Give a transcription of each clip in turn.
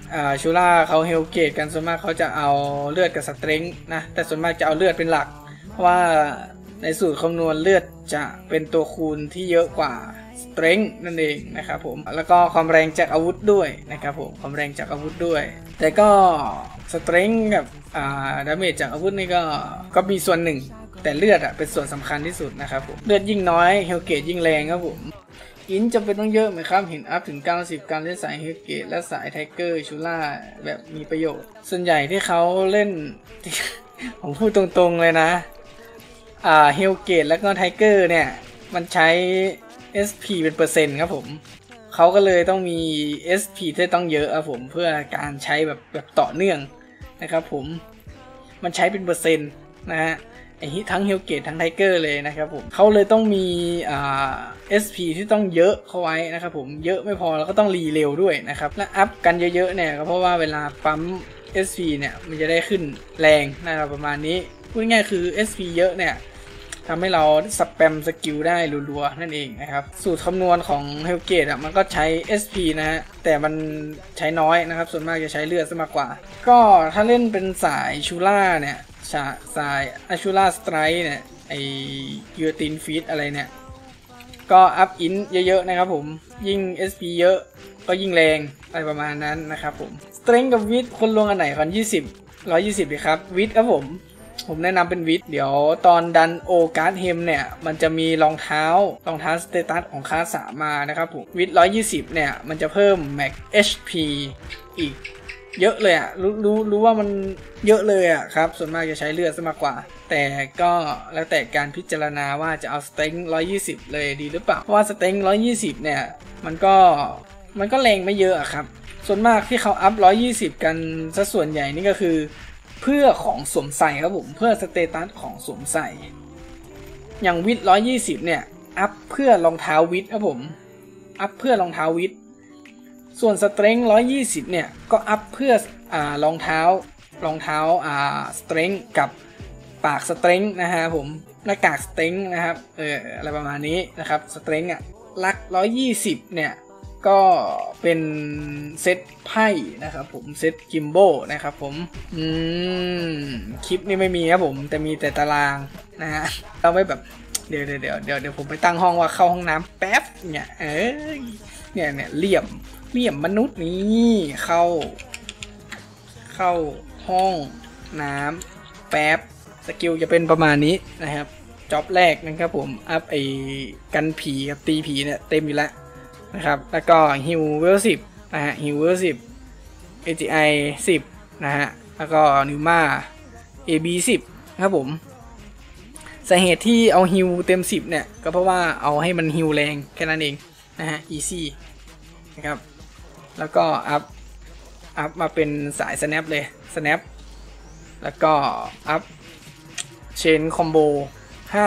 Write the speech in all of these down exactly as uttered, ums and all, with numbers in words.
อ่าชูล่าเขาเฮลเกตกันส่วนมากเขาจะเอาเลือดกับสเตรงนะแต่ส่วนมากจะเอาเลือดเป็นหลักเพราะว่าในสูตรคำนวณเลือดจะเป็นตัวคูณที่เยอะกว่าสเตรงนั่นเองนะครับผมแล้วก็ความแรงจากอาวุธด้วยนะครับผมความแรงจากอาวุธด้วยแต่ก็สเตรงกับอ่าดาเมจจากอาวุธนี่ก็ก็มีส่วนหนึ่งแต่เลือดอ่ะเป็นส่วนสำคัญที่สุดนะครับผมเลือดยิ่งน้อยเฮลเกตยิ่งแรงครับผมอินจำเป็นต้องเยอะไหมครับเห็นอัพถึงเก้าสิบการเล่นสายเฮลเกตและสายไทเกอร์ชูล่าแบบมีประโยชน์ส่วนใหญ่ที่เขาเล่น ผมพูดตรงๆเลยนะอ่าเฮลเกตแล้วก็ไทเกอร์เนี่ยมันใช้ เอส พี เป็นเปอร์เซ็นต์ครับผมเขาก็เลยต้องมี เอส พี ที่ต้องเยอะครับผมเพื่อการใช้แบบแบบต่อเนื่องนะครับผมมันใช้เป็นเปอร์เซ็นต์นะฮะไอ้ทั้งเฮลเกตทั้งไทเกอร์เลยนะครับผมเขาเลยต้องมีอ่า เอส พี ที่ต้องเยอะเข้าไว้นะครับผมเยอะไม่พอแล้วก็ต้องรีเร็วด้วยนะครับและอัพกันเยอะๆเนี่ยก็เพราะว่าเวลาปั๊ม เอส พี เนี่ยมันจะได้ขึ้นแรงนะครับประมาณนี้พูดง่ายๆคือ เอส พี เยอะเนี่ยทำให้เราสแปมสกิลได้รัวๆนั่นเองนะครับสูตรคำนวณของเฮลเกตอ่ะมันก็ใช้ เอส พี นะฮะแต่มันใช้น้อยนะครับส่วนมากจะใช้เลือดซะมากกว่าก็ถ้าเล่นเป็นสายชูล่าเนี่ยสายอาชูล่าสไตร์เนี่ยไอกิวตินฟีดอะไรเนี่ยก็อัพอินเยอะๆนะครับผมยิ่ง เอส พี เยอะก็ยิ่งแรงอะไรประมาณนั้นนะครับผมสเตรนท์กับวิทคนลงอันไหนก่อนยี่สิบ ร้อยยี่สิบดีครับวิทครับผมผมแนะนำเป็นวิทเดี๋ยวตอนดันโอการ์ดเฮมเนี่ยมันจะมีรองเท้ารองเท้าสเตตัสของคลาสสามมานะครับผมวิทร้อยยี่สิบเนี่ยมันจะเพิ่มแม็ก เอช พี อีกเยอะเลยอ่ะรู้รู้รู้ว่ามันเยอะเลยอ่ะครับส่วนมากจะใช้เลือดซะมากกว่าแต่ก็แล้วแต่การพิจารณาว่าจะเอาสเต็งร้อยยี่สิบเลยดีหรือเปล่าเพราะว่าสเต็งร้อยยี่สิบเนี่ยมันก็มันก็แรงไม่เยอะอะครับส่วนมากที่เขาอัพร้อยยี่สิบกันซะส่วนใหญ่นี่ก็คือเพื่อของสวมใส่ครับผมเพื่อสเตตัสของสวมใส่อย่างวิทร้อยยี่สิบเนี่ยอัพเพื่อรองเท้าวิทครับผมอัพเพื่อรองเท้าวิทส่วนสเตรงร้อยยี่สิบเนี่ยก็อัพเพื่ออ่ารองเท้ารองเท้าอ่าสเตรงกับปากสเตรงนะฮะผมหน้ากากสเตรงนะครับเอออะไรประมาณนี้นะครับสเตรงอ่ะลักร้อยยี่สิบเนี่ยก็เป็นเซตไพ่นะครับผมเซตกิมโบนะครับผมอืมคลิปนี้ไม่มีครับผมแต่มีแต่ตารางนะฮะเราไม่แบบเดี๋ยวเดี๋ยวเดี๋ยวเดี๋ยวเดี๋ยวผมไปตั้งห้องว่าเข้าห้องน้ำแป๊บเนี่ยเออเนี่ยเนี่ยเหลี่ยมเหลี่ยมมนุษย์นี้เข้าเข้าห้องน้ำแป๊บสกิลจะเป็นประมาณนี้นะครับจ็อบแรกนะครับผมอัพไอ้กันผีกับตีผีเนี่ยเต็มอยู่แล้วนะครับแล้วก็ฮิวเวลสิบนะฮะฮิวเวลสิบ เอ จี ไอ สิบนะฮะแล้วก็นิวมา เอ บี สิบครับผมสาเหตุที่เอาฮิวเต็มสิบเนี่ยก็เพราะว่าเอาให้มันฮิวแรงแค่นั้นเองนะฮะ easy นะครับแล้วก็อัพอัพมาเป็นสาย snap เลย snap แล้วก็อัพเชนคอมโบห้า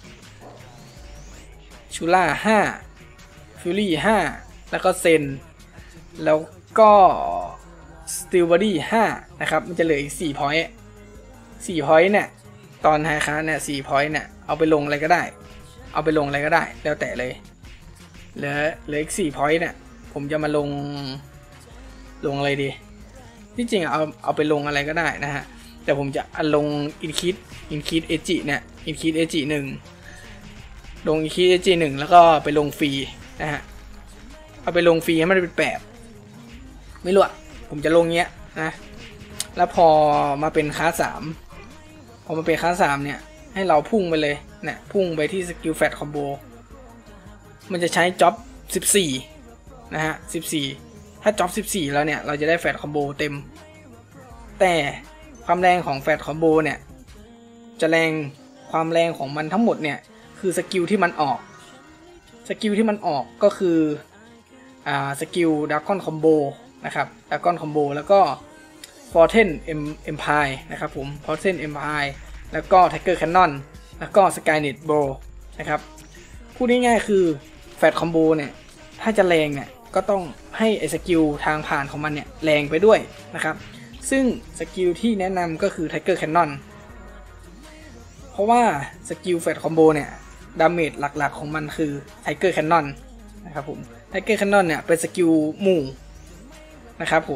ชูล่าห้าฟิลลี่ห้าแล้วก็เซนแล้วก็สติลบอดี้ห้านะครับมันจะเหลืออีกสี่พอยต์สี่พอยต์เนี่ยตอนไฮคลาสเนี่ยสี่พอยต์เนี่ยเอาไปลงอะไรก็ได้เอาไปลงอะไรก็ได้แล้วแต่เลยเหลือเหลืออีกสี่พอยต์เนี่ยผมจะมาลงลงอะไรดีที่จริงเอาเอาไปลงอะไรก็ได้นะฮะแต่ผมจะลงอินคิดอินคิดเอจิเนี่ยอินคิดเอจิหนึ่งลงอินคิดเอจิหนึ่งแล้วก็ไปลงฟรีนะฮะเอาไปลงฟรีให้มันเป็นแปดไม่รู้อะผมจะลงเงี้ยนะแล้วพอมาเป็นคลาสสามพอมาเป็นคลาสสามเนี่ยให้เราพุ่งไปเลยเนี่ยพุ่งไปที่สกิลแฟตคอมโบมันจะใช้จ็อบสิบสี่นะฮะสิบสี่ถ้าจ็อบสิบสี่แล้วเนี่ยเราจะได้แฟตคอมโบเต็มแต่ความแรงของแฟตคอมโบเนี่ยจะแรงความแรงของมันทั้งหมดเนี่ยคือสกิลที่มันออกสกิลที่มันออกก็คืออ่าสกิลดราก้อนคอมโบนะครับดราก้อนคอมโบแล้วก็ฟอร์เทนเอ็มพายนะครับผมฟอร์เทนเอ็มพายแล้วก็ไทเกอร์แคนนอนแล้วก็สกายเน็ตโบนะครับพูดง่ายๆคือแฟตคอมโบเนี่ยถ้าจะแรงเนี่ยก็ต้องให้ไอสกิลทางผ่านของมันเนี่ยแรงไปด้วยนะครับซึ่งสกิลที่แนะนำก็คือไทเกอร์แคนนอนเพราะว่าสกิลแฟตคอมโบเนี่ยดาเมจหลักๆของมันคือไทเกอร์แคนนอนนะครับผมไทเกอร์แคนนอนเนี่ยเป็นสกิลหมู่นะครับผม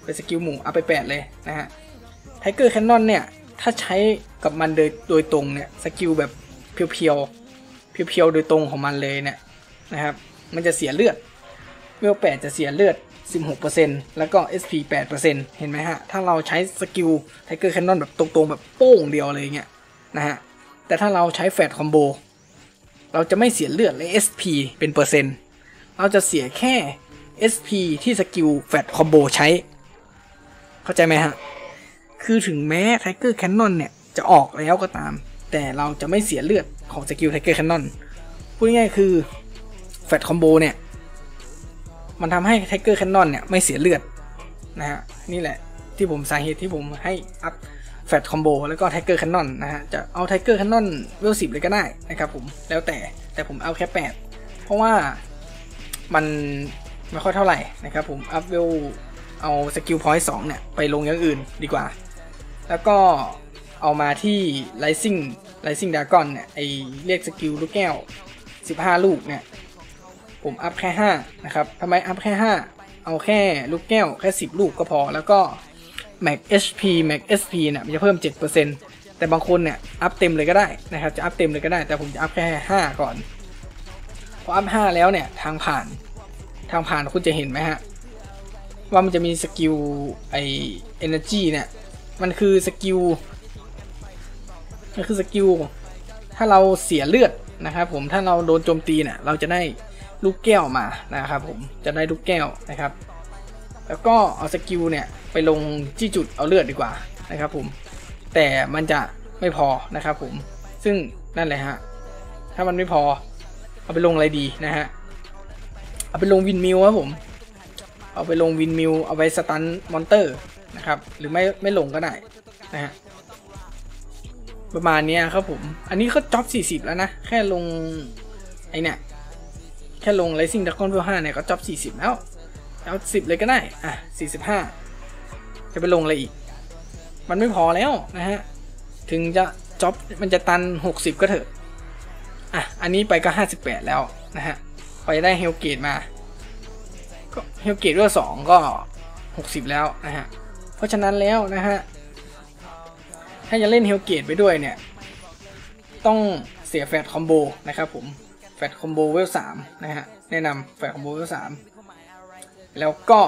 เป็นสกิลหมู่อัพไปแปดเลยนะฮะไทเกอร์แคนนอนเนี่ยถ้าใช้กับมันโดยโดยตรงเนี่ยสกิลแบบเพียวๆเพียวๆโดยตรงของมันเลยเนี่ยนะครับมันจะเสียเลือดเวลแปดจะเสียเลือด สิบหกเปอร์เซ็นต์ แล้วก็ เอส พี แปดเปอร์เซ็นต์ เห็นไหมฮะถ้าเราใช้สกิลไทเกอร์แคนนอนแบบตรงๆแบบโป้งเดียวเลยเงี้ยนะฮะแต่ถ้าเราใช้แฟลชคอมโบเราจะไม่เสียเลือดและ เอส พี เป็นเปอร์เซ็นต์เราจะเสียแค่ เอส พี ที่สกิลแฟลชคอมโบใช้เข้าใจไหมฮะคือถึงแม้ไทเกอร์แคนนอนเนี่ยจะออกแล้วก็ตามแต่เราจะไม่เสียเลือดของสกิลไทเกอร์แคนนอนพูดง่ายๆคือแฟลชคอมโบเนี่ยมันทำให้ไทเกอร์แคนนอนเนี่ยไม่เสียเลือดนะฮะนี่แหละที่ผมสาเหตุที่ผมให้อัพแฟลชคอมโบแล้วก็ไทเกอร์แคนนอนนะฮะจะเอาไทเกอร์แคนนอนเวลสิบเลยก็ได้นะครับผมแล้วแต่แต่ผมเอาแค่แปดเพราะว่ามันไม่ค่อยเท่าไหร่นะครับผมอัพเวลเอาสกิลพอยต์สองเนี่ยไปลงอย่างอื่นดีกว่าแล้วก็เอามาที่ Rising Rising Dragon เนี่ยไอเรียกสกิลลูกแก้วสิบห้าลูกเนี่ยผมอัพแค่ห้านะครับทำไมอัพแค่ห้าเอาแค่ลูกแก้วแค่สิบลูกก็พอแล้วก็ Max เอช พี Max เอส พี เนี่ยมันจะเพิ่ม เจ็ดเปอร์เซ็นต์ แต่บางคนเนี่ยอัพเต็มเลยก็ได้นะครับจะอัพเต็มเลยก็ได้แต่ผมจะอัพแค่ห้าก่อนพออัพห้าแล้วเนี่ยทางผ่านทางผ่านคุณจะเห็นไหมฮะว่ามันจะมีสกิลไอ Energy เนี่ยมันคือสกิลมันคือสกิลถ้าเราเสียเลือดนะครับผมถ้าเราโดนโจมตีเนี่ยเราจะได้ลูกแก้วมานะครับผมจะได้ลูกแก้วนะครับแล้วก็เอาสกิลเนี่ยไปลงที่จุดเอาเลือดดีกว่านะครับผมแต่มันจะไม่พอนะครับผมซึ่งนั่นแหละฮะถ้ามันไม่พอเอาไปลงอะไรดีนะฮะเอาไปลงวินมิลครับผมเอาไปลงวินมิลเอาไปสตันมอนเตอร์นะครับหรือไม่ไม่ลงก็ได้นะฮะประมาณนี้ครับผมอันนี้เขาจ็อบสี่สิบแล้วนะแค่ลงไอเนี่ยแค่ลง Rising Dragon เวลห้าเนี่ยก็จ็อบสี่สิบแล้วเอาสิบเลยก็ได้อ่ะสี่สิบห้าจะไปลงอะไรอีกมันไม่พอแล้วนะฮะถึงจะจ็อบมันจะตันหกสิบก็เถอะอ่ะอันนี้ไปก็ห้าสิบแปดแล้วนะฮะไปได้เฮลเกตมาก็เฮลเกตเวลสองก็หกสิบแล้วนะฮะเพราะฉะนั้นแล้วนะฮะถ้าจะเล่นเฮลเกตไปด้วยเนี่ยต้องเสียแฟลชคอมโบนะครับผมแฟลชคอมโบเวลสามนะฮะแนะนำแฟลชคอมโบเวลสามแล้วก็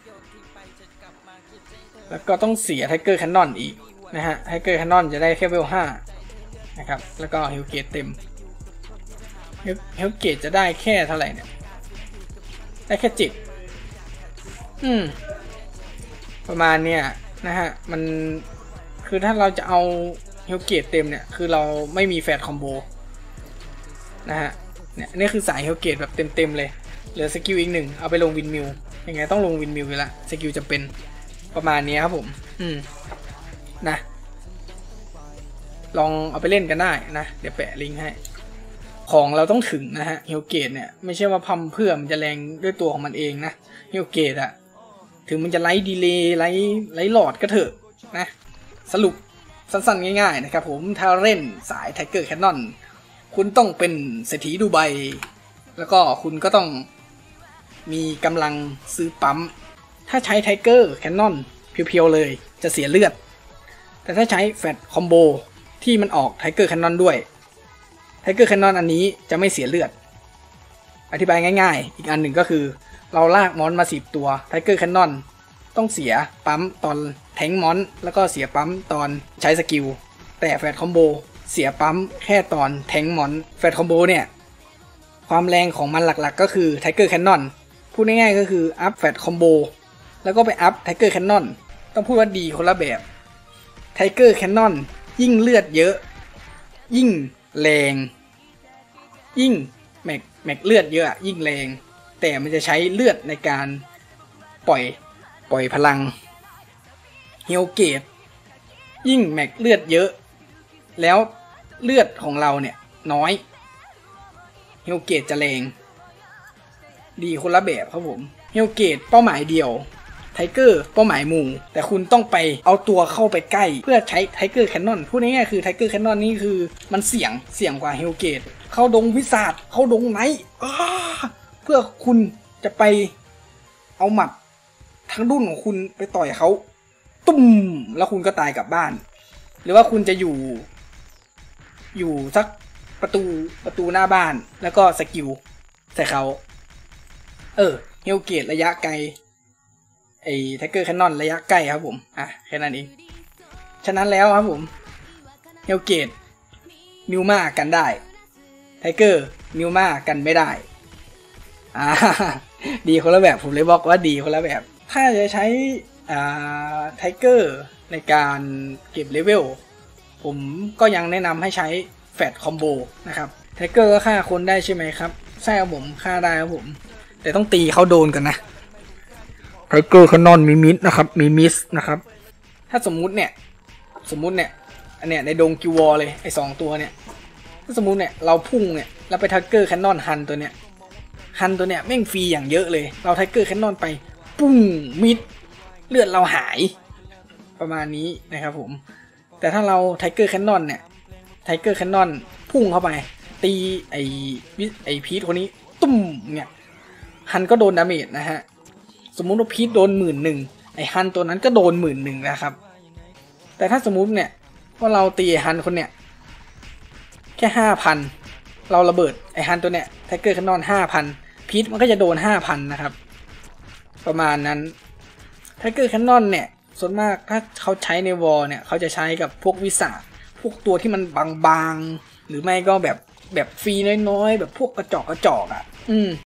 แล้วก็ต้องเสียไทเกอร์แคนนอนอีกนะฮะไทเกอร์แคนนอนจะได้แค่เวลห้านะครับแล้วก็เฮลเกตเต็มเฮลเกตจะได้แค่เท่าไหร่เนี่ยได้แค่เจ็ดอืมประมาณเนี้ยนะฮะมันคือถ้าเราจะเอาเฮลเกตเต็มเนี่ยคือเราไม่มีแฟลชคอมโบนะฮะเนี่ยนี่คือสายเฮลเกตแบบเต็มๆเลยเหลือสกิลอีกหนึ่งเอาไปลงวินมิลยังไงต้องลงวินมิลอยู่ละสกิลจะเป็นประมาณนี้ครับผมอืมนะลองเอาไปเล่นกันได้นะเดี๋ยวแปะลิงก์ให้ของเราต้องถึงนะฮะเฮลเกตเนี่ยไม่ใช่ว่าพัมเพื่อมันจะแรงด้วยตัวของมันเองนะเฮลเกตอะถึงมันจะไลท์ดีเลย์ไลท์ไลท์หลอดก็เถอะนะสรุปสั้นๆง่ายๆนะครับผมถ้าเล่นสายไทเกอร์แคนนอนคุณต้องเป็นเศรษฐีดูไบแล้วก็คุณก็ต้องมีกำลังซื้อปั๊มถ้าใช้ไทเกอร์แคนนอนเพียวๆเลยจะเสียเลือดแต่ถ้าใช้แฟลชคอมโบที่มันออกไทเกอร์แคนนอนด้วยไทเกอร์แคนนอนอันนี้จะไม่เสียเลือดอธิบายง่ายๆอีกอันหนึ่งก็คือเราลากมอนมาสิบตัวไทเกอร์แคนนอนต้องเสียปั๊มตอนแทงมอนแล้วก็เสียปั๊มตอนใช้สกิลแต่แฟลชคอมโบเสียปั๊มแค่ตอนแทงมอนแฟลชคอมโบเนี่ยความแรงของมันหลักๆก็คือไทเกอร์แคนนอนพูดง่ายๆก็คืออัพแฟลชคอมโบแล้วก็ไปอัพไทเกอร์แคนนอนต้องพูดว่าดีคนละแบบไทเกอร์แคนนอนยิ่งเลือดเยอะยิ่งแรงยิ่งแม็กแม็กเลือดเยอะยิ่งแรงแต่มันจะใช้เลือดในการปล่อยปล่อยพลังเฮลเกตยิ่งแม็กเลือดเยอะแล้วเลือดของเราเนี่ยน้อยเฮลเกตจะแรงดีคนละแบบครับผมเฮลเกตเป้าหมายเดียวไทเกอร์เป้าหมายหมู่แต่คุณต้องไปเอาตัวเข้าไปใกล้เพื่อใช้ไทเกอร์แคนนอนพูดง่ายๆคือไทเกอร์แคนนอนนี่คือมันเสี่ยงเสี่ยงกว่าเฮลเกตเข้าดงวิสาดเข้าดงไนท์เพื่อคุณจะไปเอาหมัดทั้งดุ้นของคุณไปต่อยเขาตุ้มแล้วคุณก็ตายกลับบ้านหรือว่าคุณจะอยู่อยู่สักประตูประตูหน้าบ้านแล้วก็สกิลใส่เขาเออเฮลเกตระยะไกลไอ้ไทเกอร์แคนนอนระยะใกล้ครับผมอ่ะแค่นั้นเองฉะนั้นแล้วครับผมเฮลเกตนิวมากันได้ไทเกอร์นิวมากันไม่ได้อ่าดีคนละแบบผมเลยบอกว่าดีคนละแบบถ้าจะใช้อ่าไทเกอร์ในการเก็บเลเวลผมก็ยังแนะนำให้ใช้แฟตคอมโบนะครับไทเกอร์ก็ฆ่าคนได้ใช่ไหมครับใช่ครับผมฆ่าได้ครับผมแต่ต้องตีเขาโดนกันนะไทเกอร์แคนนอนมีมิสนะครับมีมิสนะครับถ้าสมมุติเนี่ยสมมุติเนี่ยอันเนี้ยในดงกิววอลเลยไอ้สองตัวเนี่ยถ้าสมมุติเนี่ยเราพุ่งเนี่ยเราไปไทเกอร์แคนนอนฮันตัวเนี้ยฮันตัวเนี้ยแม่งฟรีอย่างเยอะเลยเราไทเกอร์แคนนอนไปปุ้งมิดเลือดเราหายประมาณนี้นะครับผมแต่ถ้าเราไทเกอร์แคนนอนเนี่ยไทเกอร์แคนนอนพุ่งเข้าไปตีไอไอพีทคนนี้ตุ้มเนี่ยฮันก็โดนดาเมจนะฮะสมมุติว่าพีทโดนหมื่นหนึ่งไอฮันตัวนั้นก็โดนหมื่นหนึ่งนะครับแต่ถ้าสมมุติเนี่ยว่าเราตีไอฮันคนเนี่ยแค่ห้าพันเราระเบิดไอฮันตัวเนี่ยไทเกอร์แคนนอนห้าพันพีทมันก็จะโดนห้าพันนะครับประมาณนั้นไทเกอร์แคนนอนเนี่ยส่วนมากถ้าเขาใช้ในวอลเนี่ยเขาจะใช้กับพวกวิสาพวกตัวที่มันบางๆหรือไม่ก็แบบแบบฟรีน้อยๆแบบพวกกระจอกกระจอกอ่ะอืม